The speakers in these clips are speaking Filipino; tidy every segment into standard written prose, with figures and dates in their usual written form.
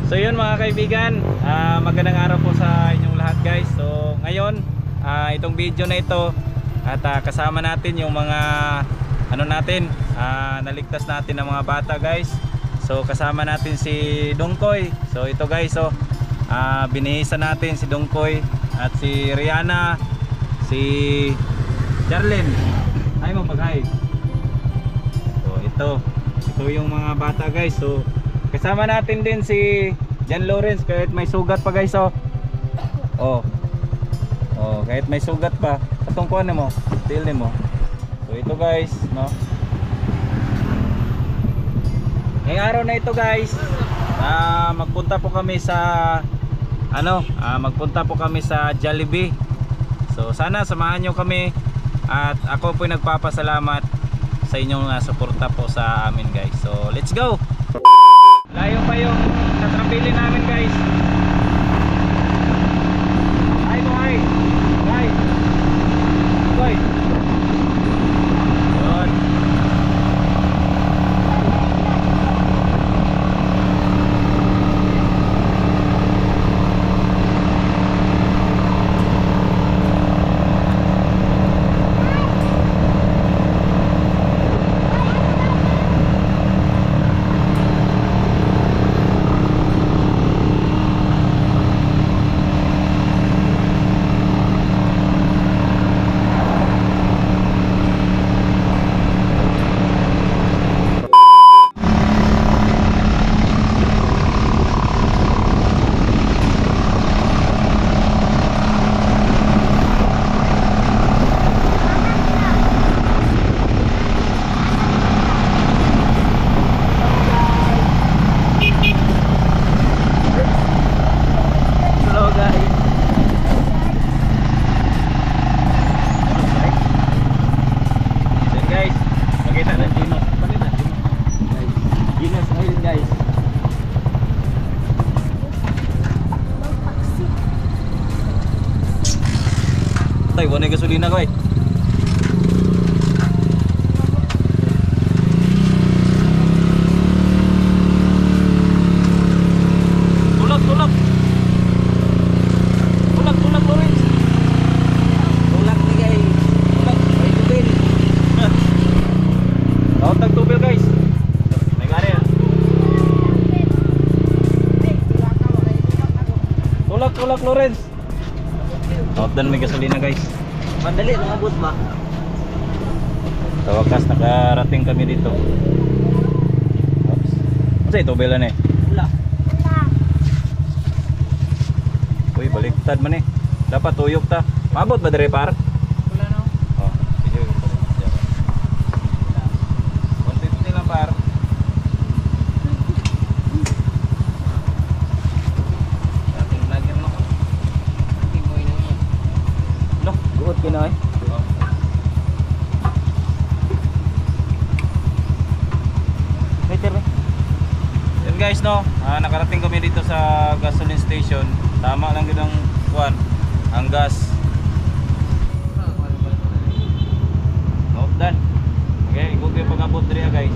So yun mga kaibigan, magandang araw po sa inyong lahat guys. So ngayon, itong video na ito at kasama natin yung mga naligtas natin ng mga bata guys. So kasama natin si Dongkoy. So ito guys, binihisan natin si Dongkoy at si Rihanna, si Jarlene. Ay mo pag-hi. So ito yung mga bata guys. So kasama natin din si Jan Lawrence kahit may sugat pa guys. Kahit may sugat pa. Atong kuha mo, tail mo. So ito guys, no. Ngayong araw na ito guys, magpunta po kami sa Jollibee. So sana samahan nyo kami at ako po nagpapasalamat sa inyong suporta po sa amin guys. So let's go. Layo pa yung tatrapili namin guys. Hi boy. Hi. Boy. Good. Tay, wala gasolina ko eh. Tulak Lawrence. Tulak ni guys. Tulak, may tubil. Daot nagtubil guys. May gari yan. Tulak Lawrence. Dan may gasolina guys. Madali, nakabot ba? Sa wakas nakarating kami dito. Oops. Ano ito belan eh? Wala. Uy, baliktad man eh. Dapat tuyok ta. Mabot ba dire par? Wala no? Oh, sige. Konti lang par. Good Pinoy. Yan guys no, nakarating kami dito sa gasoline station. Tama lang din ang kuan, ang gas. Not done. Okay, ikot yung pag-abot diri guys.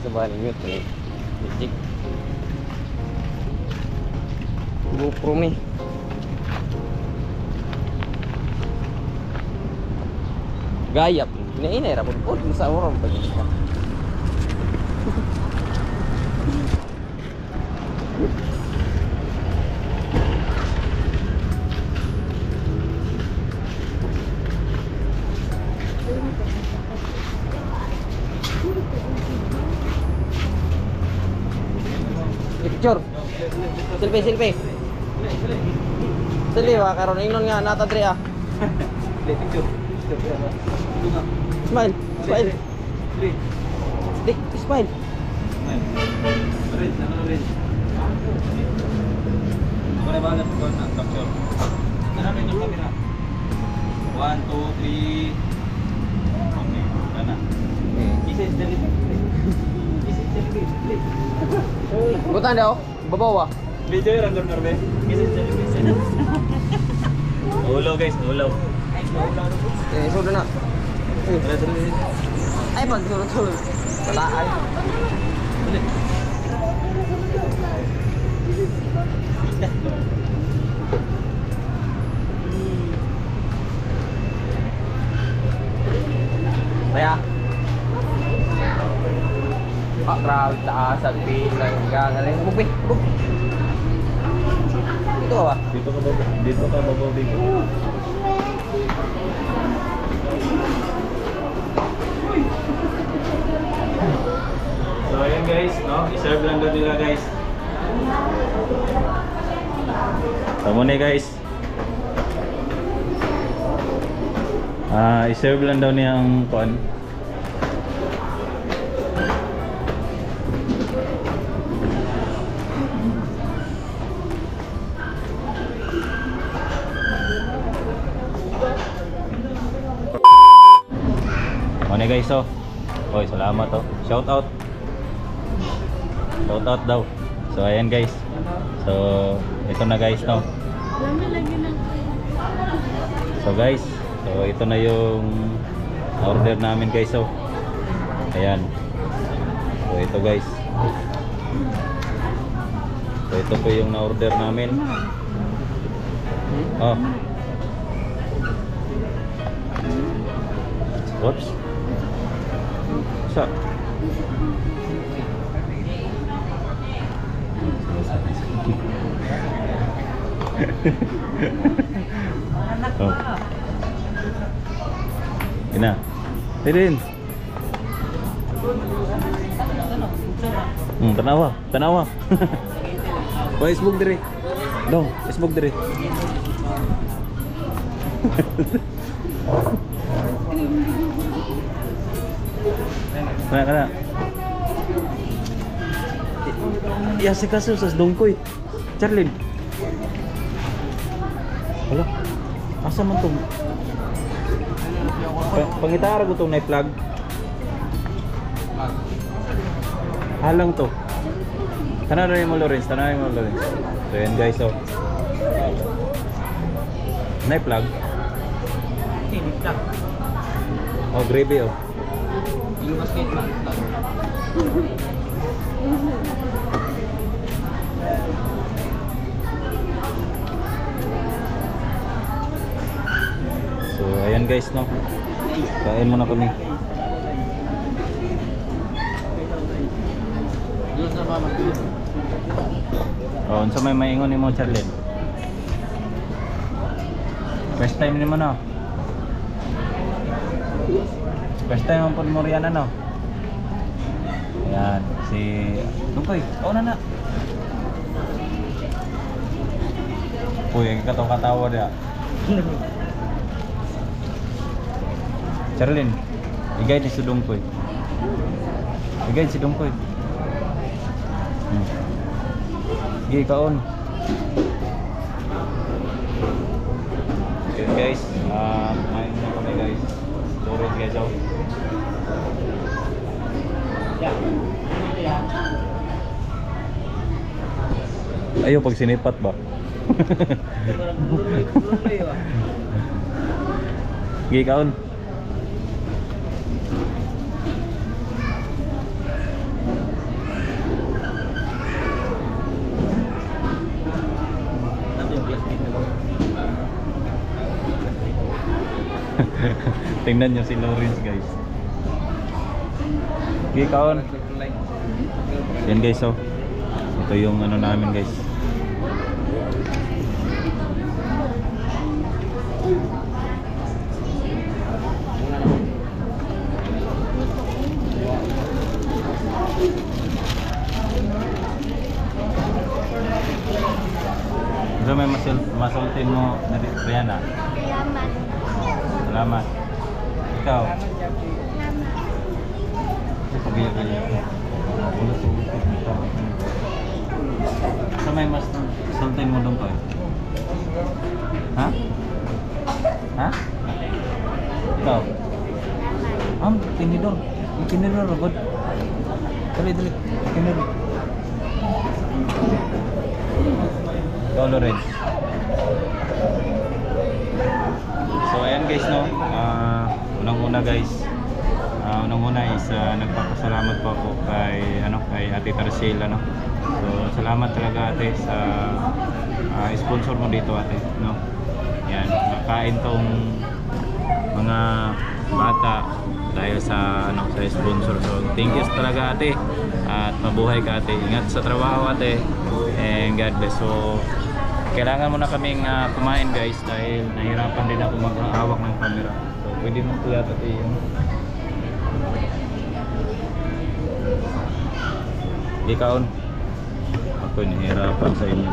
ba ni mute ni? Cik. GoPro ni. Gayap. Ini ra pun sa orang pagi. Picture. Selfie. Selfie wa karon ingnon nga nata dre ah. Picture. Smile. Stick, smile. Boleh banget kau nak capture. Kenapa itu kamera? 1, 2, 3. Oke, sana. Kisah selfie. Butan daw, babawa. Video yang random norbe. Kisah selfie. Ulo guys, ulo. Sudah na. Ay, pag sulod. Tataan. Kaya grabe taas at bilang gagaling. Buk. Ito ba? Dito ka babaw dito. So ayan guys, no? I-serve lang daw nila guys. So muna guys. I-serve lang daw niya ang kon. Muna guys, oh. Oy, salamat oh. Shout out daw. So ayan guys. So ito na guys, no. So guys, so ito na yung order namin guys, oh. Ayan. So ito guys. So ito po yung na-order namin. Oh. Whoops. So oh. Ina. Tirin. Tanawa. Facebook dire. Dong, Facebook dire. Kana. Ya si kaso sa Dongkoy. Charlene. Hala. Asa man to? Pangitara ko tong na-plug. Halang to. Tanawin mo Lawrence. So yan guys, oh. Na-plug. Oh, gravy, oh. Yung basket ba? So ayan guys, no. Kain muna kami. Yun sa mama. Oh, unsa may maingon nimo Charlene? First time nimo no? First time ang Moriana no? Ayan, si Dungkoy, na. Uy, ang katawa dia. Charlene, i-guide si Dungkoy. I-guide si Dungkoy. Sige, kaon. Okay guys, kumain na kami guys. Turun guys, oh. Ayaw pag sinipat ba? Sige, kaon. tingnan nyo si Lawrence guys. Okay, kaon. Yan guys, oh. Ito yung ano namin guys. So may masultin mo na Rihanna. Salamat. Salamat. Ikaw? Pagaya-gaya. So may masultin mo doon ko. Ha? Ha? Ikaw? Tinidor. Tinidor, robot. Dali. Tinidor. Ikaw, Lorenz. So ayan guys, no. Unang-una guys. Unang-una is nagpapasalamat po ako kay Ate Tarsil, ano. So salamat talaga ate sa sponsor mo dito ate, no. Yan, makain tong mga bata dahil sa sa sponsor. So thank you talaga ate. At mabuhay ka ate. Ingat sa trabaho ate. And God bless. So kailangan mo na kaming kumain guys dahil nahirapan din ako maghawak ng camera. So pwede mo tuyat ate yung ikaon. Ako nahirapan sa inyo.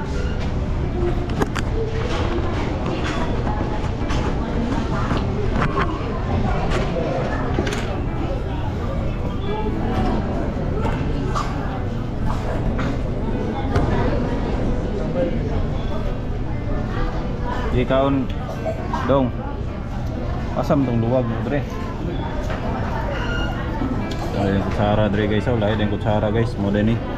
Ikaon dong. Asam tong luwag mo dre. Lain kutsara dre guys, lain kutsara guys, mo din ni.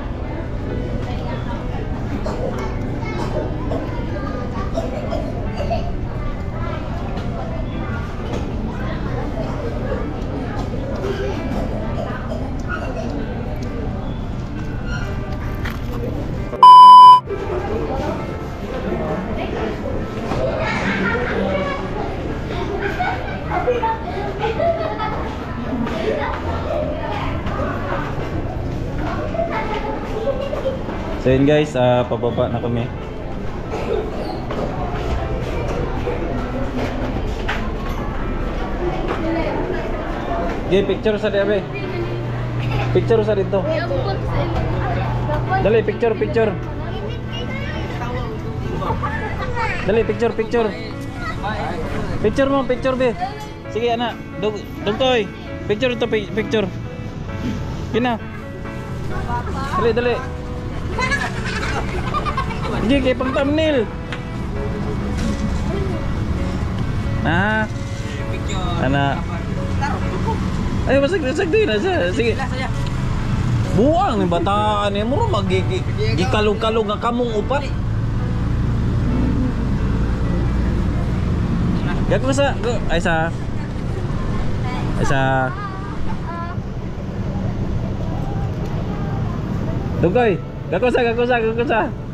So yun guys, pababa na kami. Okay, picture sa diabe. Picture sa dito. Dali, picture. Dali, picture. Picture mo, picture be. Sige anak, dugtoy. Picture ito, picture. Kina. Dali. Hindi kay pang thumbnail. Anak. Ay masag din na siya. Sige. Buang ni bataan ni mo magikalog-kalog nga kamong upat. Gak sa Aisyah. Dugoy. Gak sa.